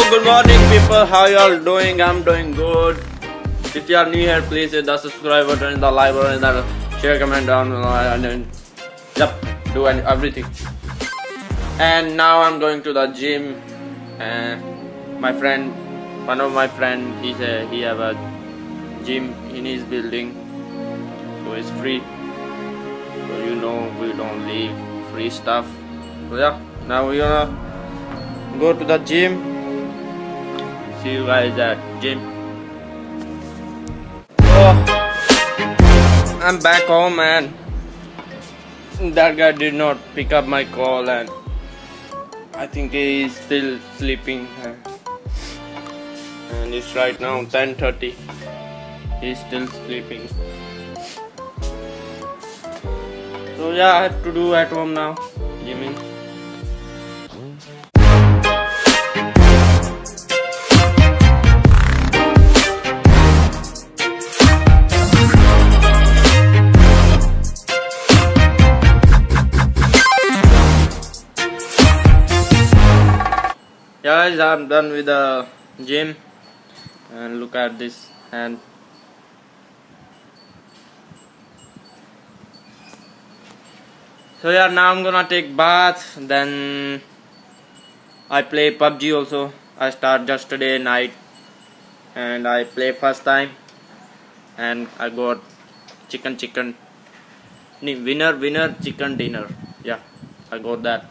Good morning people, how y'all doing? I'm doing good. If you are new here, please hit the subscribe button, the like button, the share, comment down below, and then do everything. And now I'm going to the gym, and one of my friend, he have a gym in his building, so it's free. So we don't leave free stuff. So yeah, now we're gonna go to the gym. See you guys at gym. Oh, I'm back home and that guy did not pick up my call and I think he is still sleeping. And it's right now 10:30. He's still sleeping. So yeah, I have to do at home now. Gymming. Yeah guys, I'm done with the gym and look at this hand. So yeah, now I'm gonna take bath, then I play PUBG also. I start just today night and I play first time and I got chicken winner chicken dinner. Yeah, I got that.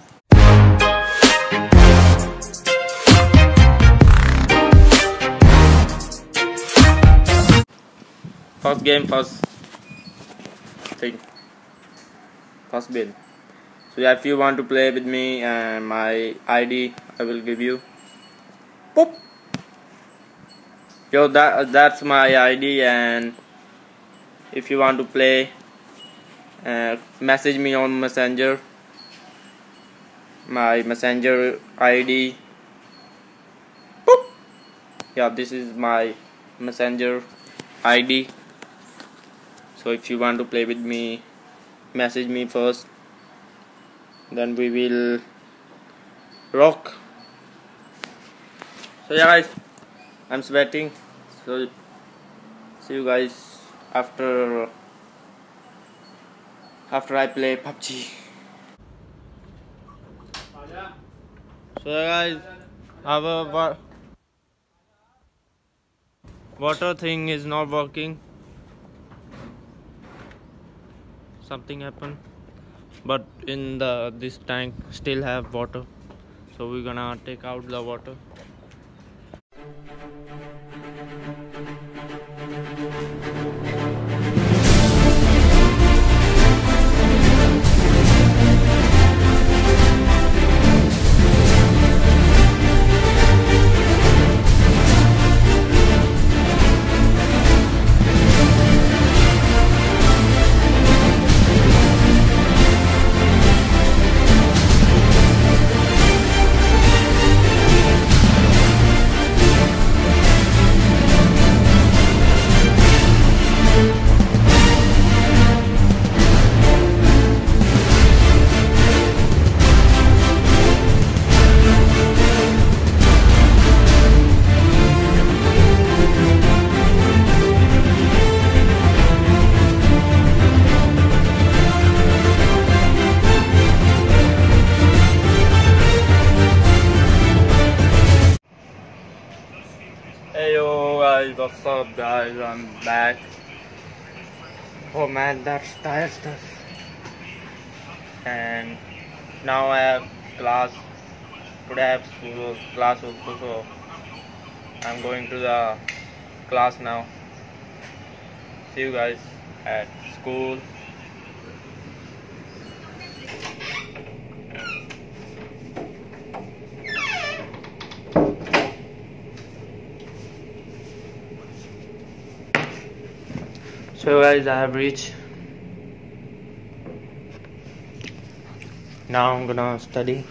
First game, first thing, first build. So yeah, if you want to play with me and my ID, I will give you. Boop. Yo, that's my ID, and if you want to play, message me on Messenger. My Messenger ID. Boop. Yeah, this is my Messenger ID. So if you want to play with me, message me first, then we will rock. So yeah guys, I'm sweating, so see you guys after I play PUBG. So yeah guys, our water thing is not working. Something happened, but in this tank still have water, so we're gonna take out the water. Hey yo guys, what's up guys, I'm back. Oh man, that's tired stuff. And now I have class. Today I have school class also, so I'm going to the class now. See you guys at school. So guys, I have reached. Now I'm gonna study.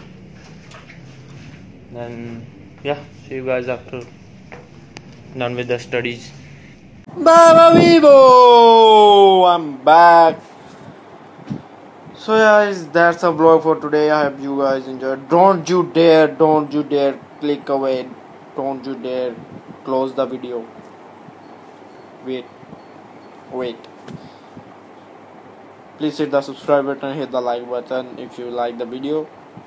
Then yeah, see you guys after done with the studies. Baba Vivo! I'm back. So guys, that's a vlog for today. I hope you guys enjoyed. Don't you dare click away. Don't you dare close the video. Wait. Please hit the subscribe button, hit the like button if you like the video.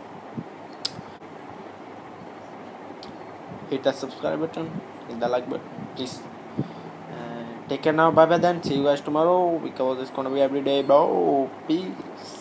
Hit the subscribe button, hit the like button, please. Take care now, bye bye then. See you guys tomorrow because it's gonna be every day, bro. Peace.